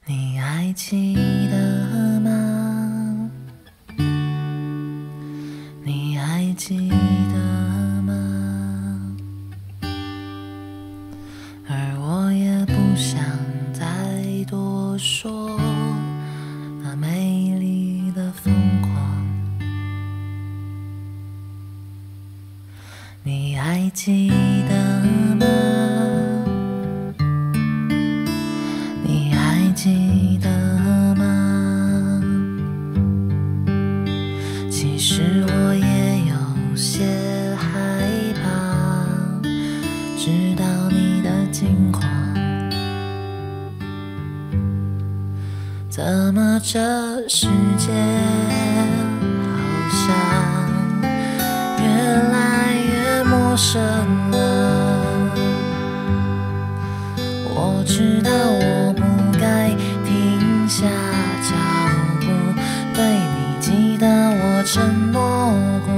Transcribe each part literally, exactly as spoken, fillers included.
你还记得吗？你还记得吗？而我也不想再多说那美丽的疯狂。你还记得吗？你还记得吗？其实我也有些害怕知道你的近况。怎么这世界好像越来越陌生了？我知道我不该停下脚步，对你记得我承诺过。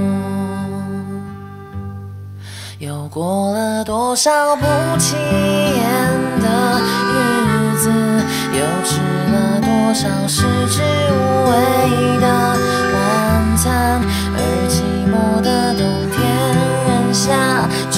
又过了多少不起眼的日子，又吃了多少食之无味的晚餐，而寂寞的冬天仍下着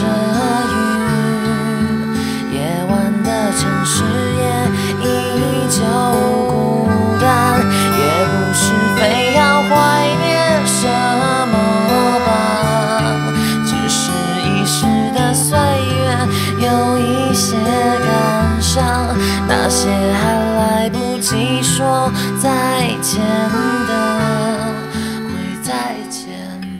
雨，夜晚的城市也依旧孤单，也不是非要怀念什么吧，只是一时的岁月有一些感伤，那些还来不及说再见的，会再见吧。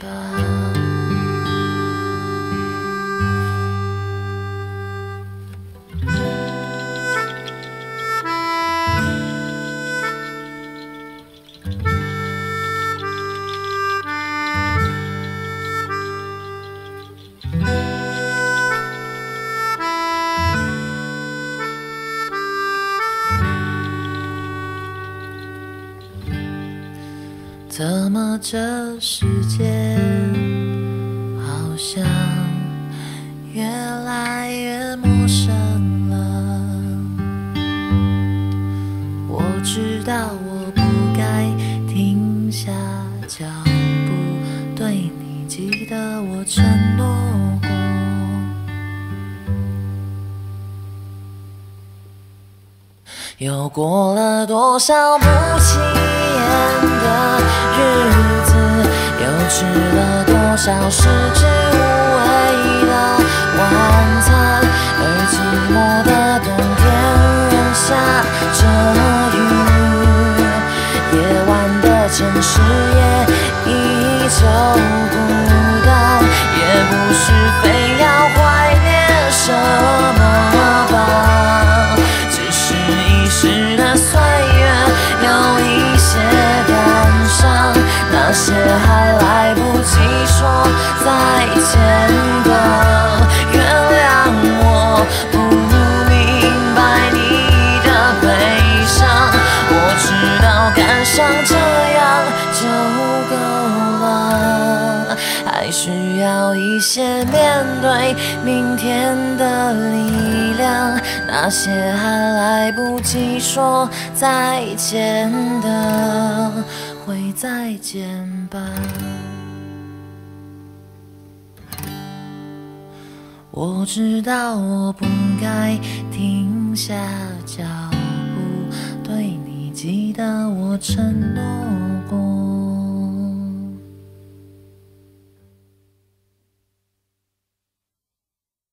怎么这世界好像越来越陌生了？我知道我不该停下脚步，对你记得我承诺过。又过了多少不起眼的日子，又吃了多少食之无味的晚餐，而寂寞的冬天仍下着雨，夜晚的城市也依旧孤单，也不是非要怀念什么吧，只是一时的岁月有一些感伤，那些还来不及说再见的，原谅我不明白你的悲伤，我知道感伤这样就够了，还需要一些面对明天的力量，那些还来不及说再见的，会再见吧。我知道我不该停下脚步，对你记得我承诺